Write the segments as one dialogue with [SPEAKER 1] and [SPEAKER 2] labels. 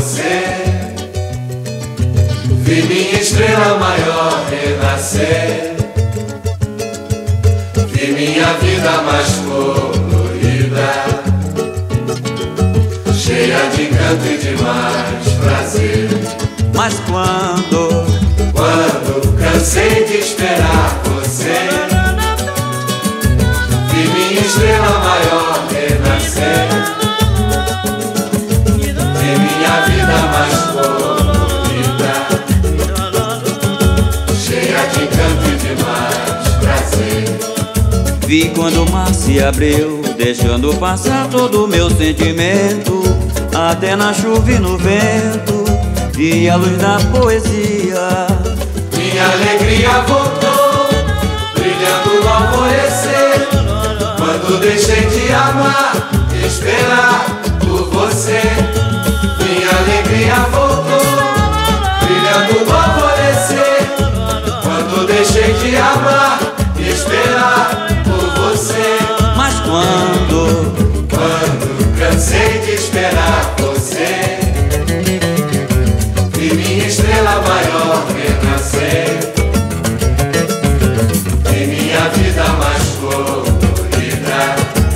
[SPEAKER 1] você. Vi minha estrela maior renascer. Vi minha vida mais colorida, cheia de encanto e de mais prazer.
[SPEAKER 2] Mas quando
[SPEAKER 1] cansei de esperar você, vi minha estrela maior renascer. Vi minha vida mais colorida, cheia de encanto e de mais prazer.
[SPEAKER 2] vi quando o mar se abriu, deixando passar todo o meu sentimento, até na chuva e no vento, vi a luz da poesia.
[SPEAKER 1] Minha alegria voltou, brilhando no alvorecer, quando deixei de amar e esperar por você. Minha alegria voltou, brilhando no alvorecer, quando deixei de amar e esperar por você.
[SPEAKER 2] Mas quando
[SPEAKER 1] cansei de esperar você, vi minha estrela maior renascer. Vi minha vida mais colorida,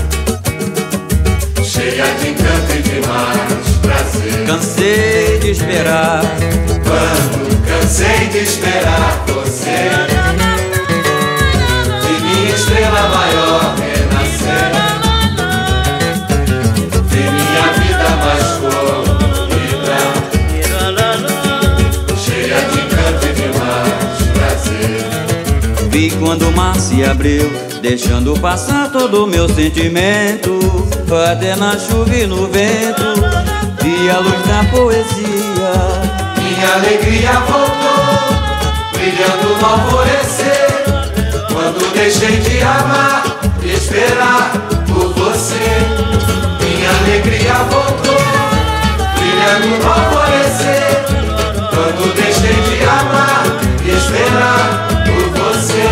[SPEAKER 1] cheia de encanto e de mais prazer.
[SPEAKER 2] cansei de esperar,
[SPEAKER 1] Quando cansei de esperar você, vi minha estrela maior renascer. Vi minha vida mais colorida, cheia de encanto e de mais prazer.
[SPEAKER 2] vi quando o mar se abriu, deixando passar todo o meu sentimento, até na chuva e no vento, vi a luz da poesia.
[SPEAKER 1] Minha alegria voltou, brilhando no alvorecer, quando deixei de amar e esperar por você. Minha alegria voltou, brilhando no alvorecer, quando deixei de amar e esperar por você.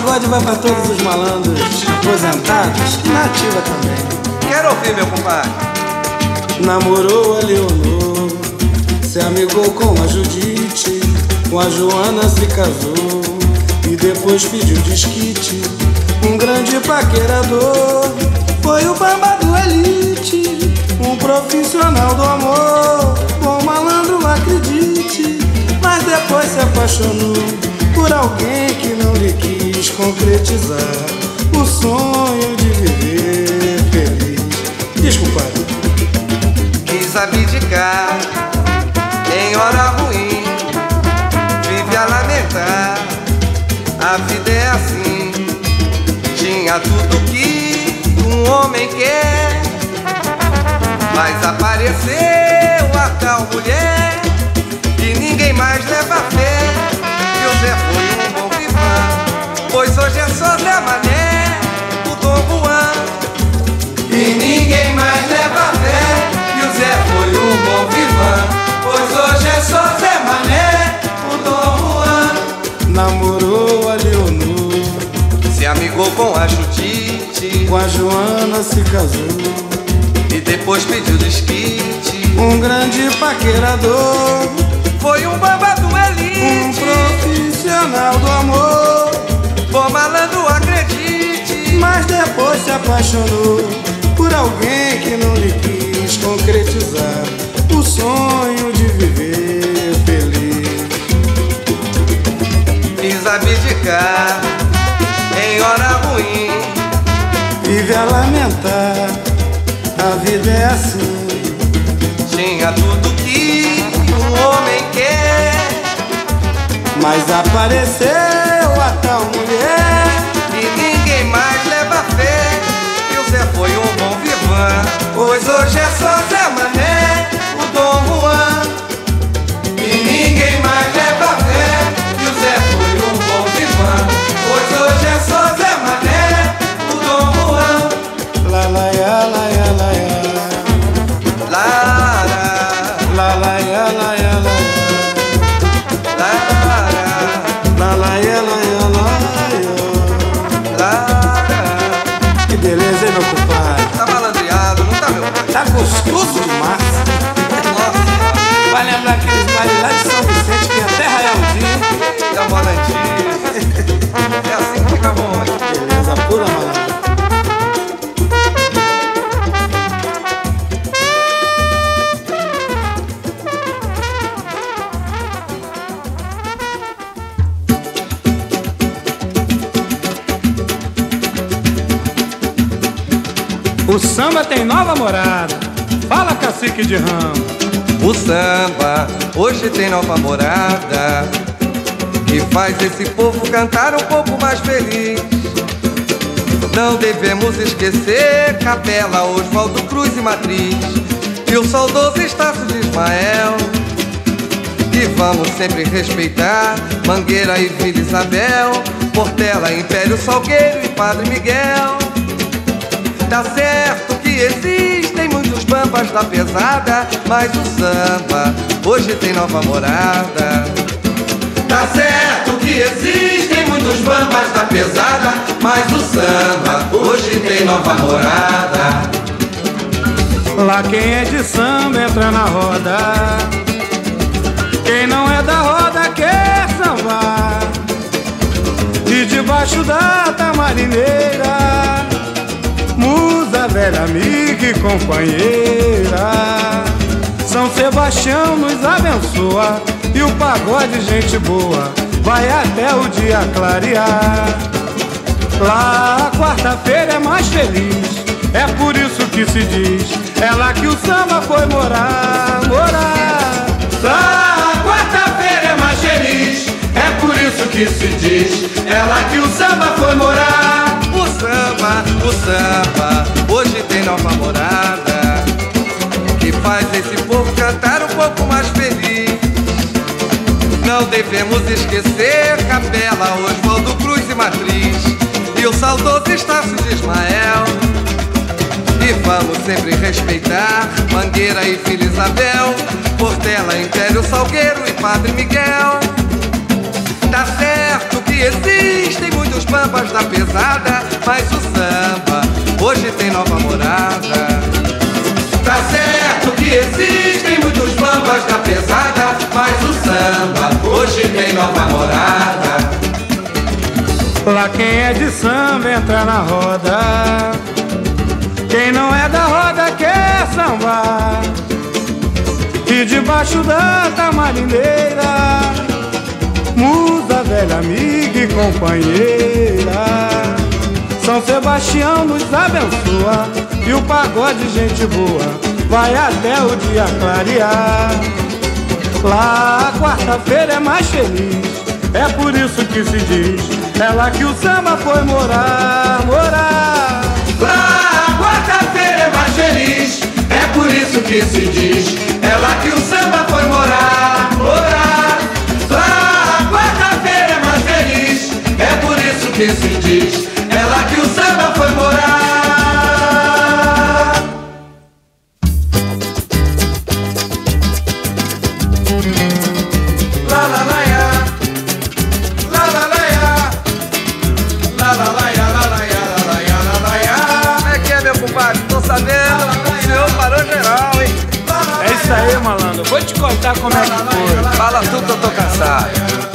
[SPEAKER 3] pagode vai pra todos os malandros aposentados e na ativa também.
[SPEAKER 4] Quero ouvir, meu compadre.
[SPEAKER 3] Namorou a Leonor, se amigou com a Judite, com a Joana se casou e depois pediu desquite. Um grande paquerador foi o Bamba do Elite, um profissional do amor, bom malandro, acredite. Mas depois se apaixonou por alguém que não lhe quis concretizar o sonho de viver feliz. Desculpa.
[SPEAKER 4] Quis abdicar em hora ruim, vive a lamentar, a vida é assim. Tinha tudo que um homem quer, mas apareceu a tal mulher e ninguém mais leva fé. E o Zé foi um bom vivan, pois hoje é só Zé Mané, o Dom Juan. E ninguém mais leva fé. E o Zé foi um bom vivan, pois hoje é só Zé Mané, o Dom Juan.
[SPEAKER 3] Namorou a Leonor,
[SPEAKER 4] se amigou com a Judite,
[SPEAKER 3] com a Joana se casou
[SPEAKER 4] e depois pediu desquite.
[SPEAKER 3] um grande paquerador
[SPEAKER 4] Foi um Bamba do
[SPEAKER 3] um
[SPEAKER 4] Elite,
[SPEAKER 3] profissional do amor,
[SPEAKER 4] bom malandro, acredite.
[SPEAKER 3] mas depois se apaixonou por alguém que não lhe quis concretizar o sonho de viver feliz.
[SPEAKER 4] Quis abdicar em hora ruim,
[SPEAKER 3] Vive a lamentar, a vida é assim.
[SPEAKER 4] tinha tudo que um homem quer,
[SPEAKER 3] Mas apareceu a tal mulher
[SPEAKER 4] e ninguém mais leva fé. E o Zé foi um bom vivan, pois hoje é só Zé Mané, o Dom Juan. E ninguém mais leva fé. E o Zé foi um bom vivan, pois hoje é só Zé Mané, o Dom Juan.
[SPEAKER 3] La la ya la ya la ya
[SPEAKER 4] Lara,
[SPEAKER 3] la la ya la ya la
[SPEAKER 4] lara,
[SPEAKER 3] la la ya la ya la
[SPEAKER 4] lara.
[SPEAKER 3] Que beleza, hein, meu compadre?
[SPEAKER 4] Tá malandreado, não tá, meu pai?
[SPEAKER 3] Tá gostoso demais.
[SPEAKER 4] Nossa,
[SPEAKER 3] Vai lembrar aqueles bailes lá de São Vicente que até raiar o dia.
[SPEAKER 4] da moda antiga. É assim que fica bom, hein?
[SPEAKER 3] Beleza pura, malandro. O samba tem nova morada. Fala, cacique de ramo.
[SPEAKER 4] O samba hoje tem nova morada, que faz esse povo cantar um pouco mais feliz. Não devemos esquecer Capela, Oswaldo Cruz e Matriz, e o saudoso Estácio de Ismael. E vamos sempre respeitar Mangueira e Vila Isabel, Portela, Império Salgueiro e Padre Miguel. Tá certo que existem muitos bambas da pesada, mas o samba hoje tem nova morada. Tá certo que existem muitos bambas da pesada, mas o samba hoje tem nova morada.
[SPEAKER 3] Lá quem é de samba entra na roda, quem não é da roda quer sambar. E debaixo da tamarineira, musa, velha amiga e companheira, São Sebastião nos abençoa, e o pagode, gente boa, vai até o dia clarear. Lá a quarta-feira é mais feliz, é por isso que se diz, é lá que o samba foi morar, morar. Lá a quarta-feira é mais feliz, é por isso que se diz, é lá que o samba foi morar.
[SPEAKER 4] O samba hoje tem nova morada, que faz esse povo cantar um pouco mais feliz. Não devemos esquecer Capela, Oswaldo Cruz e Matriz, e o saudoso Estácio de Ismael. E vamos sempre respeitar Mangueira e Vila Isabel, Portela, Império Salgueiro e Padre Miguel. Tá certo que existem muitos bambas da pesada, mas o samba hoje tem nova morada. Tá certo que existem muitos bambas da pesada, mas o samba hoje tem nova morada.
[SPEAKER 3] Lá quem é de samba entra na roda, quem não é da roda quer sambar. E debaixo da tamarineira, musa, velha amiga e companheira, São Sebastião nos abençoa e o pagode gente boa vai até o dia clarear. Lá a quarta-feira é mais feliz, é por isso que se diz, é lá que o samba foi morar, morar.
[SPEAKER 1] Lá a quarta-feira é mais feliz, é por isso que se diz, é lá que o samba foi morar, morar. Lá a quarta-feira é mais feliz, é por isso que se diz, é lá que o samba foi morar.
[SPEAKER 4] Lá lá lá ya, lá lá lá ya, lá lá lá ya, lá lá ya, lá lá ya, lá lá ya. Como é que é, meu compadre? Tô sabendo, o senhor parou geral, hein?
[SPEAKER 3] É isso aí, malandro, vou te contar como é que foi.
[SPEAKER 4] Fala tu que eu tô cansado.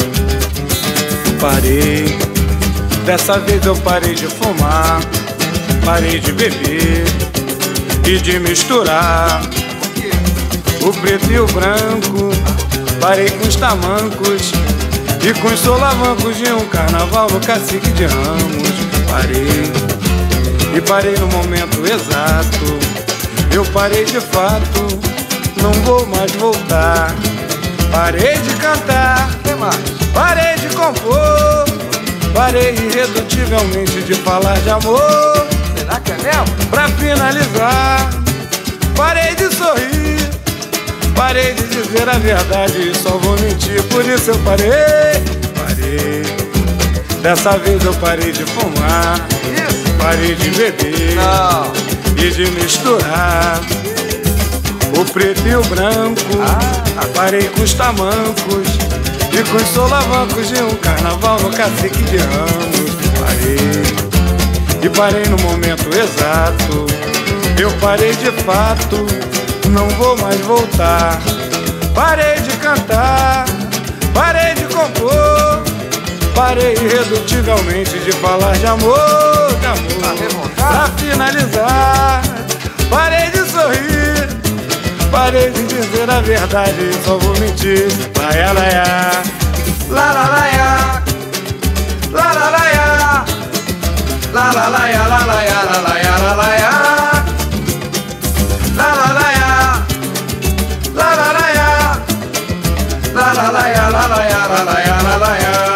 [SPEAKER 3] Parei, dessa vez eu parei de fumar, parei de beber e de misturar o preto e o branco. Parei com os tamancos e com os solavancos de um carnaval no Cacique de Ramos. Parei, e parei no momento exato, eu parei de fato, não vou mais voltar. Parei de cantar, parei de compor, parei irredutivelmente de falar de amor.
[SPEAKER 4] Será que é mesmo?
[SPEAKER 3] Pra finalizar, parei de sorrir, parei de dizer a verdade e só vou mentir, por isso eu parei. Parei, dessa vez eu parei de fumar, parei de beber e de misturar o preto e o branco. Parei com os tamancos e com os solavancos de um carnaval no Cacique de Ramos. Parei, e parei no momento exato, eu parei de fato, não vou mais voltar. Parei de cantar, parei de compor, parei irredutivelmente de falar de amor, de amor. Pra finalizar, parei de sorrir, parei de dizer a verdade, só vou mentir. Lá ya, lá ya,
[SPEAKER 4] Lá lá lá ya, lá lá lá ya, lá lá lá ya, lá lá ya, lá lá ya, lá lá ya, lá lá lá ya, lá lá lá ya, lá lá lá ya, lá lá ya, lá lá ya, lá lá ya.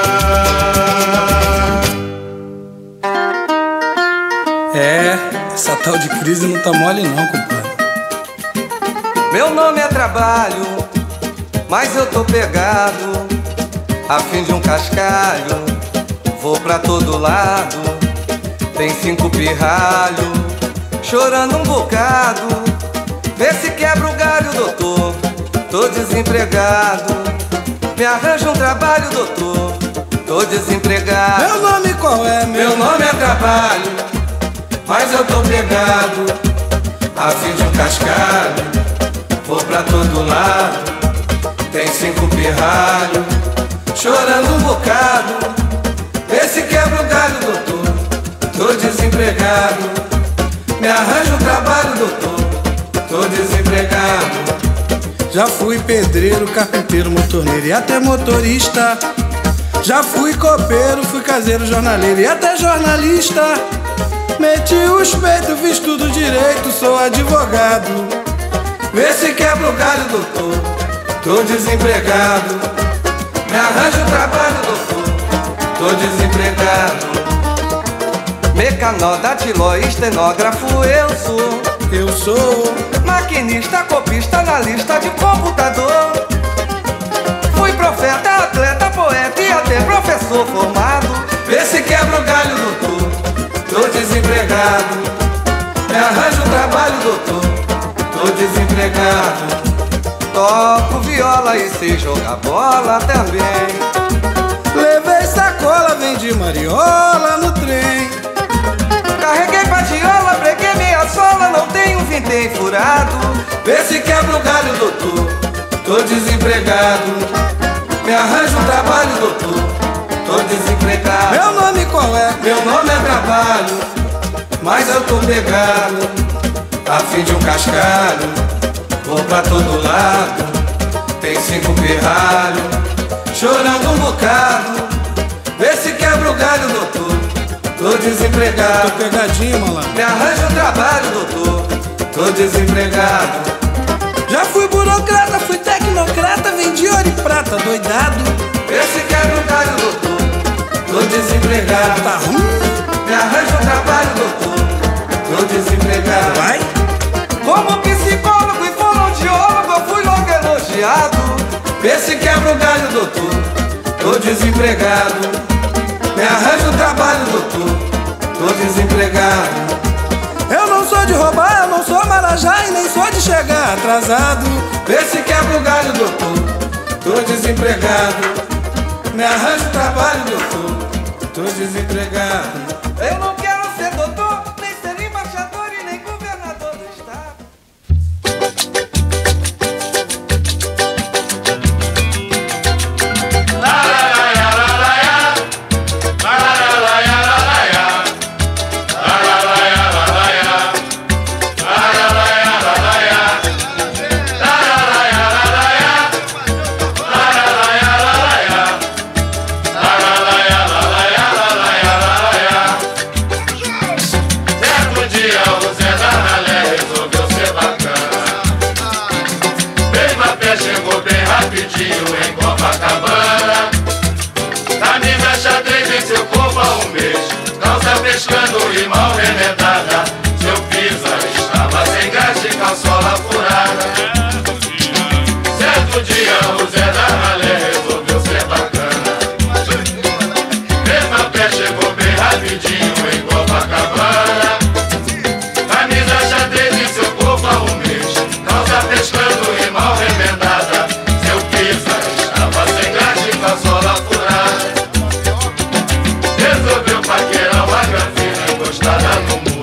[SPEAKER 5] É, essa tal de crise não tá mole não, compadre.
[SPEAKER 4] Meu nome é trabalho, mas eu tô pegado, a fim de um cascalho, vou pra todo lado. Tem 5 pirralho, chorando um bocado, vê se quebra o galho, doutor, tô desempregado. Me arranja um trabalho, doutor, tô desempregado.
[SPEAKER 5] Meu nome qual é,
[SPEAKER 4] Meu nome é trabalho, mas eu tô pegado, a fim de um cascalho, vou pra todo lado. Tem 5 pirralho, chorando um bocado, vê se quebra o galho, doutor, tô desempregado. Me arranja um trabalho, doutor, tô desempregado.
[SPEAKER 5] Já fui pedreiro, carpinteiro, motorneiro e até motorista. Já fui copeiro, fui caseiro, jornaleiro e até jornalista. Meti os peitos, fiz tudo direito, sou advogado.
[SPEAKER 4] Vê se quebra o galho, doutor, tô desempregado. Me arranja um trabalho, doutor, tô desempregado. Mecanó, datiló, estenógrafo,
[SPEAKER 5] Eu sou
[SPEAKER 4] maquinista, copista, analista de computador. Fui profeta, atleta, poeta e até professor formado. Vê se quebra o galho, doutor, tô desempregado. Me arranja um trabalho, doutor, tô desempregado. Toco viola e sei jogar bola também.
[SPEAKER 5] levei sacola sacola, vendi mariola no trem.
[SPEAKER 4] Carreguei padiola, preguei minha sola, não tenho vintém furado.
[SPEAKER 5] Vê se quebra o galho, doutor, tô desempregado. Me arranja um trabalho, doutor, tô desempregado. Meu nome qual é? Meu nome é trabalho, mas eu tô pegado, a fim de um cascalho. Vou pra todo lado, tem 5 pirralho, chorando um bocado. Vê se quebra o galho, doutor, tô desempregado. Tô pegadinho, malandro.
[SPEAKER 4] Me arranja um trabalho, doutor,
[SPEAKER 5] tô desempregado. Já fui burocrata, fui tecnocrata, vendi ouro e prata, doidado.
[SPEAKER 4] Vê se quebra o galho, doutor, tô desempregado.
[SPEAKER 5] Tá ruim?
[SPEAKER 4] Me arranja um trabalho, doutor, tô desempregado.
[SPEAKER 5] Vai?
[SPEAKER 4] Como psicólogo e fonoaudiólogo eu fui logo elogiado.
[SPEAKER 5] Vê se quebra o galho, doutor, tô desempregado. Me arranja um trabalho, doutor, tô desempregado. Eu não sou de roubar, eu não sou marajá e nem sou de chegar atrasado. Vê se quebra o galho, doutor, tô desempregado. Me arranja um trabalho, doutor, tô desempregado.
[SPEAKER 4] Eu não quero ser doutor, nem ser embaixador e nem governador do estado.
[SPEAKER 1] Em Copacabana, camisa xadrez em seu corpo há um mês, calça pescando e mal remendada. Seu pisa estava sem graxa e calçola furada. Certo dia o Zé da Ralé resolveu ser bacana. Mesmo a pé chegou bem rapidinho em Copacabana, camisa xadrez em seu corpo há um mês, calça pescando e mal remendada. Sola furada, resolveu paquerar uma grafina encostada no muro.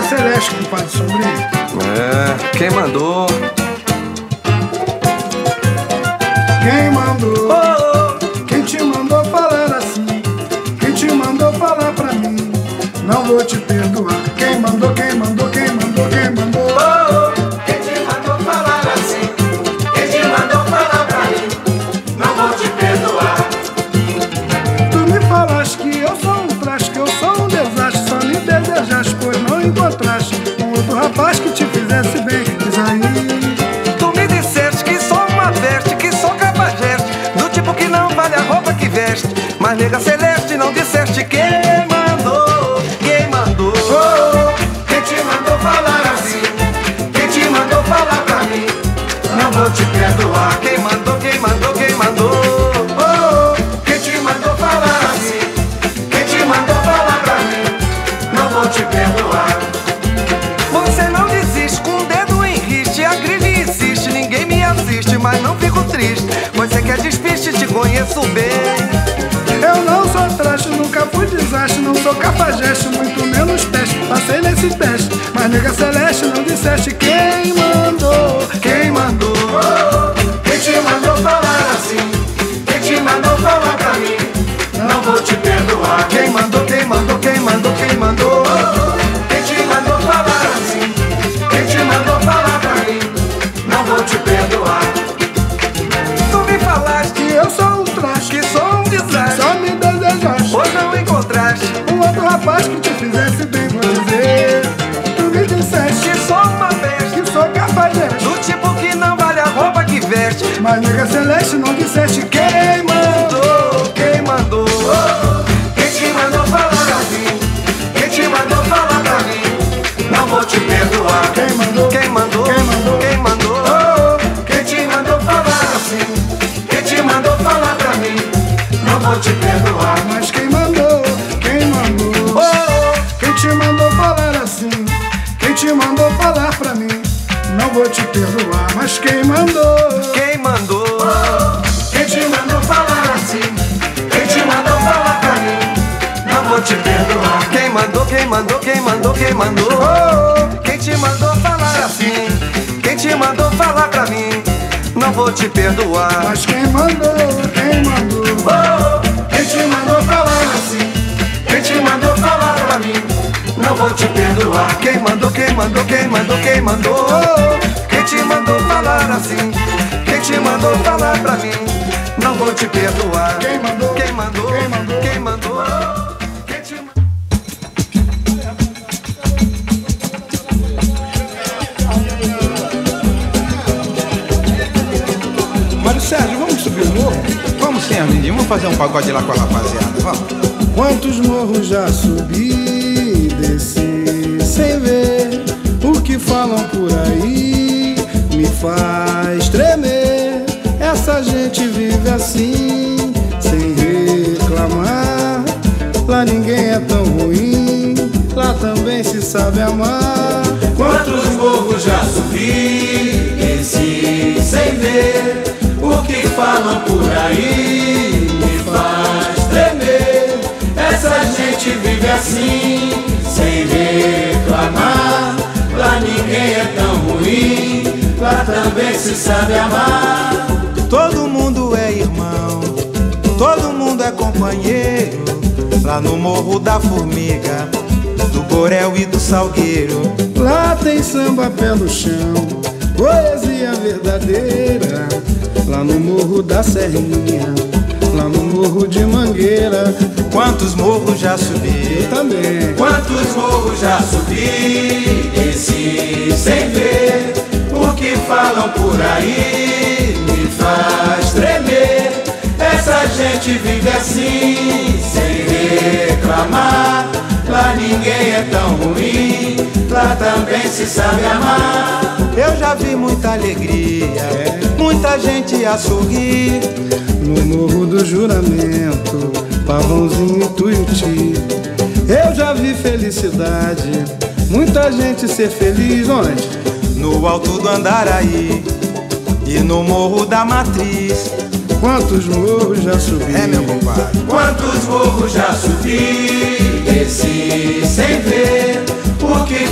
[SPEAKER 5] Celeste, compadre Sobrinho.
[SPEAKER 4] É, quem mandou?
[SPEAKER 5] Quem mandou? Quem te mandou falar assim? Quem te mandou falar pra mim? Não vou te perdoar. Quem mandou, quem mandou, quem mandou, quem mandou?
[SPEAKER 1] Quem te mandou falar assim? Quem te mandou falar pra mim? Não vou te perdoar.
[SPEAKER 5] Tu me falaste que eu sou um traste, que eu sou um desastre. Só me desejaste, pois não encontraste um outro rapaz que te fizesse bem. Diz aí.
[SPEAKER 4] Tu me disseste que sou uma veste, que sou cafajeste, do tipo que não vale a roupa que veste. Mas nega celeste, não disseste quem mandou, quem mandou.
[SPEAKER 1] Quem te mandou falar assim? Quem te mandou falar pra mim? Não vou te perdoar.
[SPEAKER 4] Quem mandou, quem mandou, quem mandou.
[SPEAKER 1] Quem te mandou falar assim? Quem te mandou falar pra mim? Não vou te perdoar.
[SPEAKER 4] Você não desiste, com o dedo em riste, agride e insiste, ninguém me assiste, mas não fico triste. Você quer despiste, te conheço bem.
[SPEAKER 5] Eu não sou traste, nunca fui desastre. Não sou cafajeste, muito menos peste. Passei nesse teste, mas nega celeste, não disseste quem mandou.
[SPEAKER 4] Quem mandou?
[SPEAKER 1] Quem te mandou falar assim? Quem te mandou falar pra mim? Não vou te perdoar.
[SPEAKER 4] Quem mandou, quem mandou, quem mandou, quem mandou?
[SPEAKER 1] Quem te mandou falar assim? Quem te mandou falar pra mim? Não vou te perdoar.
[SPEAKER 4] Tu me falaste
[SPEAKER 5] Que eu sou um traste,
[SPEAKER 4] que sou um desastre,
[SPEAKER 5] só me desejaste
[SPEAKER 4] pois não encontraste
[SPEAKER 5] um outro rapaz que te fizesse bem, vou dizer. Tu me disseste
[SPEAKER 4] que sou uma veste,
[SPEAKER 5] que sou cafajeste,
[SPEAKER 4] do tipo que não vale a roupa que veste.
[SPEAKER 5] mas nega celeste, não disseste quem mandou.
[SPEAKER 4] Quem mandou?
[SPEAKER 1] Quem te mandou falar assim? Quem te mandou falar pra mim? Não vou te perdoar.
[SPEAKER 5] Quem mandou?
[SPEAKER 4] Quem mandou?
[SPEAKER 5] Quem mandou?
[SPEAKER 4] Quem mandou?
[SPEAKER 1] Quem te mandou falar assim? Quem te mandou falar pra mim? Não vou te perdoar.
[SPEAKER 5] Mas quem mandou? Quem mandou? Quem te mandou falar assim? Quem te mandou falar pra mim? Não vou te perdoar, mas quem mandou?
[SPEAKER 4] Quem mandou?
[SPEAKER 1] Quem te mandou falar assim? Quem te mandou falar pra mim? Não vou te perdoar.
[SPEAKER 4] Quem mandou? Quem mandou? Quem mandou? Quem mandou? Quem te mandou falar assim? Quem te mandou falar pra mim? Não vou te perdoar.
[SPEAKER 5] Mas quem mandou? Quem mandou?
[SPEAKER 1] Quem te mandou falar assim? Quem te mandou falar pra mim? Não vou te perdoar.
[SPEAKER 4] Quem mandou? Quem mandou? Quem mandou? Quem mandou? Quem te mandou falar assim? Quem te mandou falar pra mim? Não vou te perdoar.
[SPEAKER 5] Quem mandou?
[SPEAKER 4] Quem mandou?
[SPEAKER 5] Quem mandou?
[SPEAKER 4] Quem mandou?
[SPEAKER 1] Quem te mandou?
[SPEAKER 6] Mário Sérgio, vamos subir o morro? Vamos sim, Armandinho, vamos fazer um pagode lá com a rapaziada, vamos.
[SPEAKER 5] Quantos morros já subi e desci sem ver o que falam por aí me faz tremer. Essa gente vive assim, sem reclamar. Lá ninguém é tão ruim, lá também se sabe amar.
[SPEAKER 1] Quantos morros já subi, desci sem ver o que falam por aí me faz tremer. Essa gente vive assim, sem reclamar. Lá ninguém é tão ruim, lá também se sabe amar.
[SPEAKER 6] Todo mundo é irmão, todo mundo é companheiro. Lá no Morro da Formiga, do Borel e do Salgueiro.
[SPEAKER 5] Lá tem samba pelo chão, poesia verdadeira. Lá no Morro da Serrinha, lá no Morro de Mangueira.
[SPEAKER 6] Quantos morros já subi?
[SPEAKER 5] Eu também.
[SPEAKER 1] Quantos morros já subi, desci sem ver o que falam por aí me faz tremer. Essa gente vive assim, sem reclamar. Lá ninguém é tão ruim, lá também se sabe amar.
[SPEAKER 6] Eu já vi muita alegria, muita gente a sorrir.
[SPEAKER 5] No Morro do Juramento, Pavãozinho e Tuiuti. Eu já vi felicidade, muita gente ser feliz. Onde?
[SPEAKER 6] No alto do Andaraí e no Morro da Matriz.
[SPEAKER 5] Quantos morros já subi?
[SPEAKER 6] É, meu compadre.
[SPEAKER 1] Quantos morros já subi, desci sem ver o que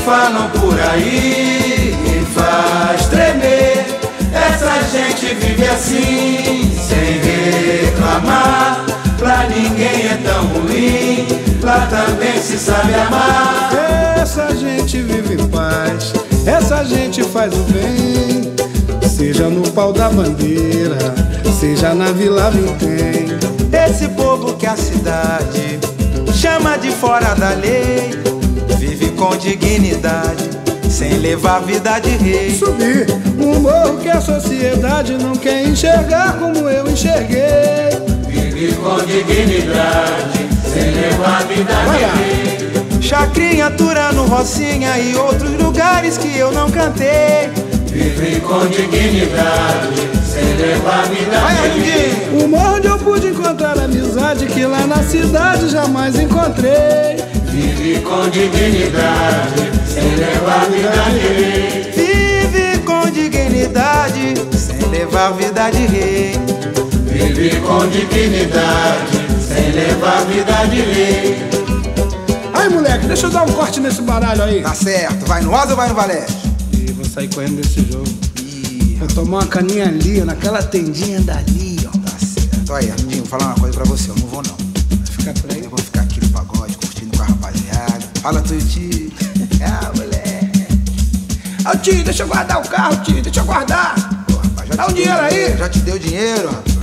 [SPEAKER 6] falam por aí me faz tremer. Essa gente vive assim, sem reclamar. Pra ninguém é tão ruim, lá também se sabe amar.
[SPEAKER 3] Essa gente vive em paz, essa gente faz o bem. Seja no pau da bandeira, seja na Vila Vintém.
[SPEAKER 6] Esse povo que a cidade chama de fora da lei, vive com dignidade, sem levar vida de rei.
[SPEAKER 3] Subir um morro que a sociedade não quer enxergar como eu enxerguei.
[SPEAKER 6] Vive com dignidade, sem levar vida de rei. Chacrinha, Turano, Rocinha e outros lugares que eu não cantei. Vive com dignidade, sem levar vida de rei.
[SPEAKER 3] O morro onde eu pude encontrar amizade que lá na cidade jamais encontrei.
[SPEAKER 6] Vive com dignidade, sem levar vida de rei. Vive com dignidade, sem levar vida de rei. Vive com dignidade, sem levar vida de rei.
[SPEAKER 3] Aí, moleque, deixa eu dar um corte nesse baralho aí.
[SPEAKER 6] Tá certo, vai no Asa ou vai no Valete?
[SPEAKER 3] Ih, vou sair correndo desse jogo. Vou tomar uma caninha ali, naquela tendinha dali, ó.
[SPEAKER 6] Tá certo. Olha, Dinho, vou falar uma coisa pra você, eu não vou não.
[SPEAKER 3] Vai ficar por aí?
[SPEAKER 6] Eu vou ficar aqui no pagode, curtindo com a rapaziada. Fala, tio. Ah, moleque.
[SPEAKER 3] Ô, tio, deixa eu guardar o carro, tio, deixa eu guardar.
[SPEAKER 6] Pô, rapaz,
[SPEAKER 3] Dá um dinheiro aí.
[SPEAKER 6] Já te deu dinheiro, rapaz.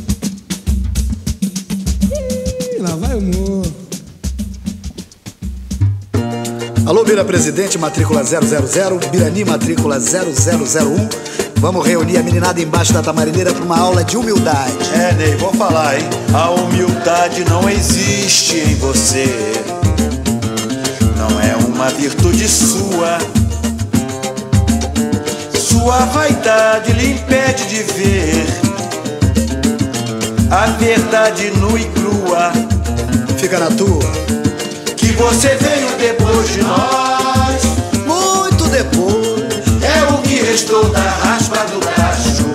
[SPEAKER 3] Ih, lá vai o morro.
[SPEAKER 7] Alô, Bira Presidente, matrícula 000, Birani, matrícula 0001. Vamos reunir a meninada embaixo da tamarineira para uma aula de humildade.
[SPEAKER 8] É, Ney, vou falar, hein? A humildade não existe em você. Não é uma virtude sua. Sua vaidade lhe impede de ver a verdade nua e crua.
[SPEAKER 7] Fica na tua.
[SPEAKER 8] Que você veio depois de nós,
[SPEAKER 7] Muito depois.
[SPEAKER 8] é o que restou da raspa do tacho.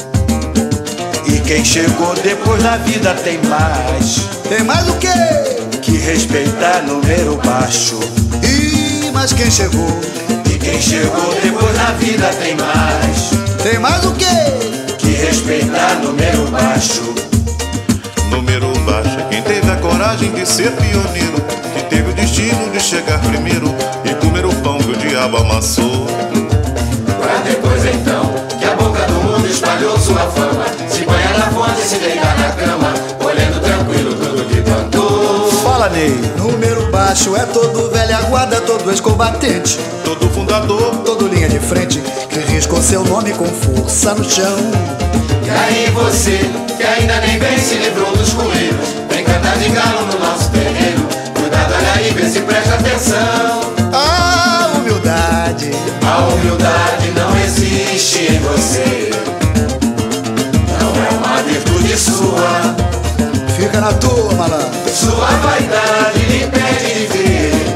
[SPEAKER 8] E quem chegou depois na vida tem mais
[SPEAKER 7] Tem mais o quê?
[SPEAKER 8] que respeitar número baixo.
[SPEAKER 7] Ih, mas quem chegou?
[SPEAKER 8] E quem chegou depois na vida tem mais
[SPEAKER 7] Tem mais o quê?
[SPEAKER 8] que respeitar número baixo.
[SPEAKER 9] Número baixo é quem teve a coragem de ser pioneiro, que teve o destino de chegar primeiro e comer o pão que o diabo amassou.
[SPEAKER 1] Pra depois então, que a boca do mundo espalhou sua fama, se banha na fonte e se deita na cama, olhando tranquilo tudo que plantou.
[SPEAKER 8] Fala, Ney.
[SPEAKER 7] Número baixo é todo velha guarda, todo ex-combatente,
[SPEAKER 9] Todo fundador,
[SPEAKER 7] todo linha de frente, que riscou seu nome com força no chão.
[SPEAKER 1] E aí você, que ainda nem bem se livrou dos coelhos, vem cantar de galo no nosso terreiro. Cuidado, olha aí, vê se presta atenção.
[SPEAKER 7] A humildade.
[SPEAKER 1] A humildade não existe em você, não é uma virtude sua.
[SPEAKER 7] Fica na tua, malandro.
[SPEAKER 1] Sua vaidade lhe impede de ver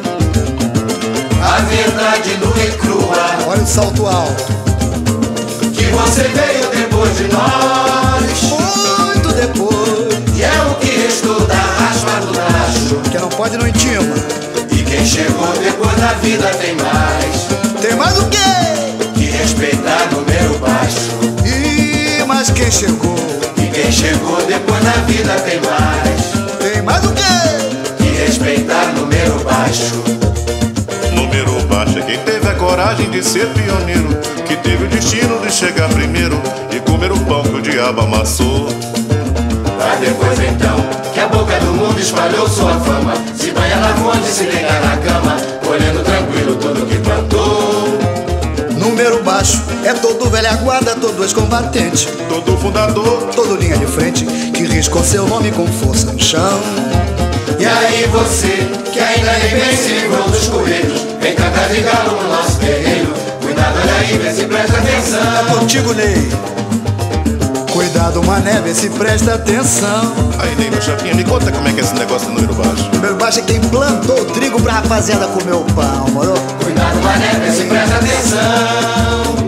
[SPEAKER 1] a verdade nua e crua.
[SPEAKER 7] Olha o salto alto.
[SPEAKER 1] Que você veio depois de nós,
[SPEAKER 7] Muito depois.
[SPEAKER 1] e é o que restou da raspa do tacho.
[SPEAKER 7] Que não pode, não intima.
[SPEAKER 1] E quem chegou depois da vida tem mais
[SPEAKER 7] Tem mais o quê?
[SPEAKER 1] que respeitar número baixo.
[SPEAKER 7] Ih, mas quem chegou?
[SPEAKER 1] E quem chegou depois da vida tem mais
[SPEAKER 7] Tem mais o quê?
[SPEAKER 1] que respeitar número baixo.
[SPEAKER 9] número baixo é quem teve a coragem de ser pioneiro, que teve o destino de chegar primeiro e comer o pão que o diabo amassou.
[SPEAKER 1] Pra depois então, que a boca do mundo espalhou sua fama, se banha na fonte e se deita na cama, olhando tranquilo tudo que plantou.
[SPEAKER 7] Número baixo é todo velha guarda, todo ex-combatente,
[SPEAKER 9] Todo fundador,
[SPEAKER 7] todo linha de frente, que riscou seu nome com força no chão.
[SPEAKER 1] E aí você, que ainda nem bem se livrou dos coelhos, vem cantar de galo no nosso terreiro. Cuidado, olha aí, vê se presta atenção.
[SPEAKER 7] Contigo, Ney. Cuidado, mané, vê se presta atenção.
[SPEAKER 9] aí nem no chapinha, me conta como é que é esse negócio do número baixo.
[SPEAKER 7] Número baixo é quem plantou o trigo pra rapaziada comer o pão, moro?
[SPEAKER 1] Cuidado, mané, vê se presta atenção.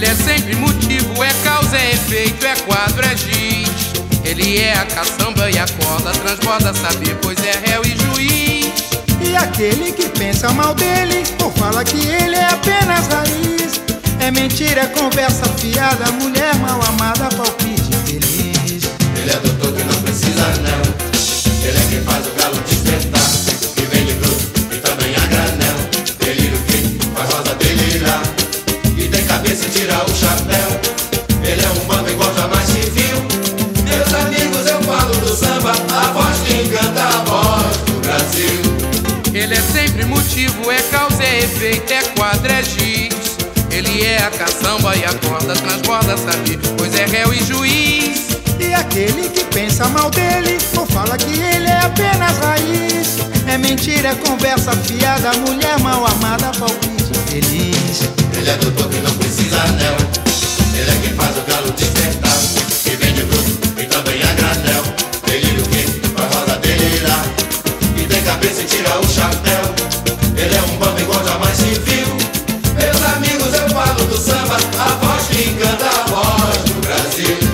[SPEAKER 10] Ele é sempre motivo, é causa, é efeito, é quadro, é giz. Ele é a caçamba e a corda, transborda saber, pois é réu e juiz.
[SPEAKER 6] E aquele que pensa mal dele, ou fala que ele é apenas raiz, é mentira, conversa fiada, mulher mal amada, palpite feliz.
[SPEAKER 8] Ele é doutor que não precisa não, ele é quem faz o galo despertar, que vem de fruto e também a granel. Delírio que faz rosa delirar, e tem cabeça e tira o chapéu. Ele é um bamba igual jamais se viu. Meus amigos, eu falo do samba, a voz que encanta, a voz do Brasil.
[SPEAKER 10] Ele é sempre motivo, é causa, é efeito, é quadro, é giz. Ele é a caçamba e a corda, transborda saber, pois é réu e juiz.
[SPEAKER 6] E aquele que pensa mal dele, ou fala que ele é apenas raiz, é mentira, conversa fiada, mulher mal amada, palpite feliz.
[SPEAKER 8] Ele é doutor que não precisa anel, ele é quem faz o galo despertar, que vem de fruto e também a granel. Delírio que faz rosa delirar, e tem cabeça e tira o chapéu. Ele é um bamba igual jamais se viu. Meus amigos, eu falo do samba, a voz que encanta, a voz do Brasil.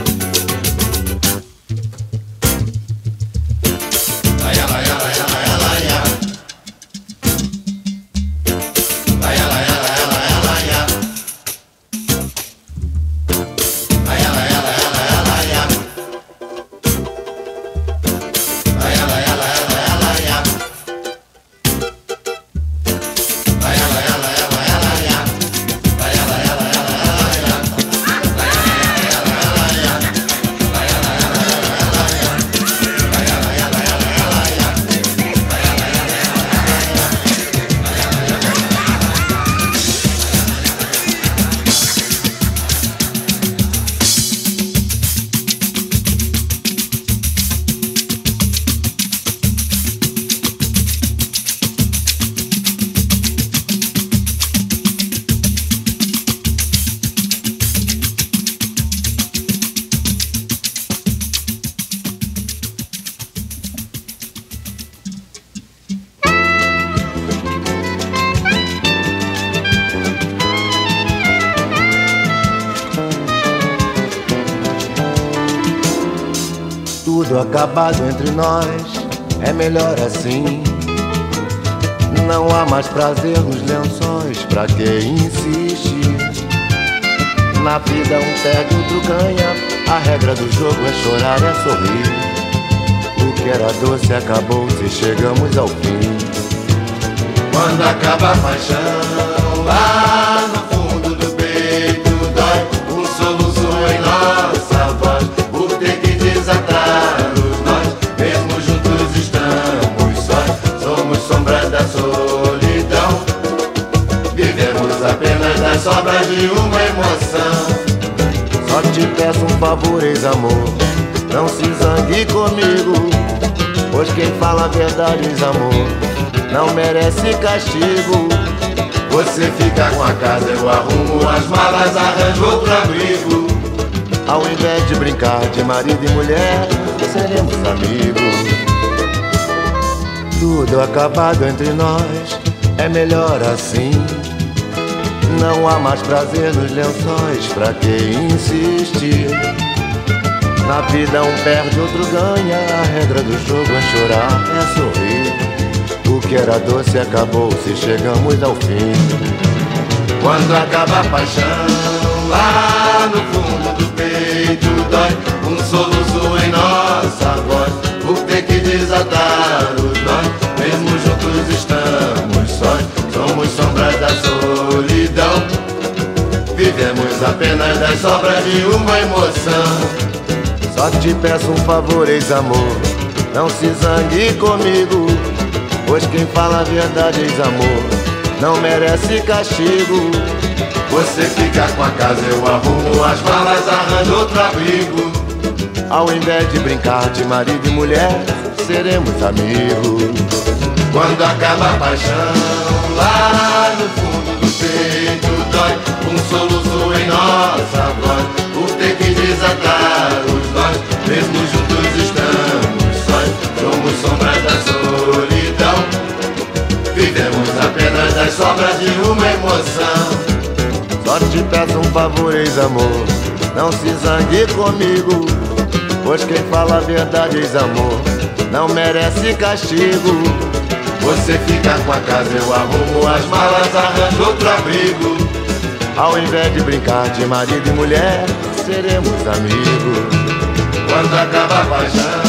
[SPEAKER 11] Tudo acabado entre nós, é melhor assim. Não há mais prazer nos lençóis, pra que insistir? Na vida um perde, outro ganha, a regra do jogo é chorar, é sorrir. O que era doce acabou, se chegamos ao fim.
[SPEAKER 8] Quando acaba a paixão, lá no fundo do peito dói um soluço em nossa voz, por ter que desatar os nós, mesmo juntos estamos sós. Somos sombras da solidão, vivemos apenas das sobras de uma emoção.
[SPEAKER 11] Só te peço um favor, ex-amor, não se zangue comigo, pois quem fala a verdade, ex-amor, não merece castigo.
[SPEAKER 8] Você fica com a casa, eu arrumo as malas, arranjo outro abrigo.
[SPEAKER 11] Ao invés de brincar de marido e mulher, seremos amigos. Tudo acabado entre nós, é melhor assim. Não há mais prazer nos lençóis, pra que insistir? Na vida um perde, outro ganha, a regra do jogo é chorar, é sorrir. O que era doce acabou, se chegamos ao fim.
[SPEAKER 8] Quando acaba a paixão, lá no fundo do peito dói um soluço em nossa voz, por ter que desatar os nós, mesmo juntos estamos sós. Somos sombras da solidão, vivemos apenas das sobras de uma emoção.
[SPEAKER 11] Só te peço um favor, ex-amor, não se zangue comigo, pois quem fala a verdade, ex-amor, não merece castigo.
[SPEAKER 8] Você fica com a casa, eu arrumo as malas, arranjo outro abrigo.
[SPEAKER 11] Ao invés de brincar de marido e mulher, seremos amigos.
[SPEAKER 8] Quando acaba a paixão, lá no fundo do peito dói um soluço em nossa voz, por ter que desatar os nós, mesmo juntos estamos sós. Somos sombras da solidão, vivemos apenas das sobras de uma emoção.
[SPEAKER 11] Só Só te peço um favor, ex-amor, não se zangue comigo, pois quem fala a verdade, ex-amor, não merece castigo.
[SPEAKER 8] Você fica com a casa, eu arrumo as malas, arranjo outro abrigo.
[SPEAKER 11] Ao invés de brincar de marido e mulher, seremos amigos.
[SPEAKER 8] Quando acaba a paixão,